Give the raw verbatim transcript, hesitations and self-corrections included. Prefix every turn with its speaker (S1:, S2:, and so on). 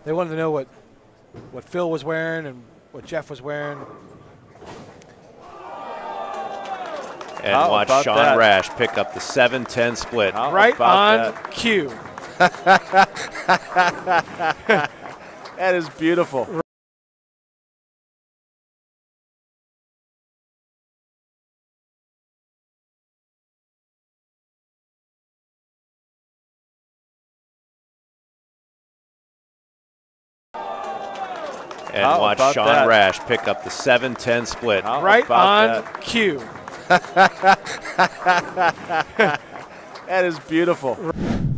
S1: They wanted to know what what Phil was wearing and what Jeff was wearing.
S2: And
S3: How
S2: watch
S3: about
S2: Sean
S3: that?
S2: Rash pick up the seven ten split.
S3: How
S1: Right on
S3: about
S1: cue.
S3: That is beautiful.
S2: And
S3: How
S2: watch
S3: about
S2: Sean
S3: that?
S2: Rash pick up the seven ten split.
S3: How
S1: Right
S3: about
S1: on
S3: that?
S1: cue.
S3: That is beautiful.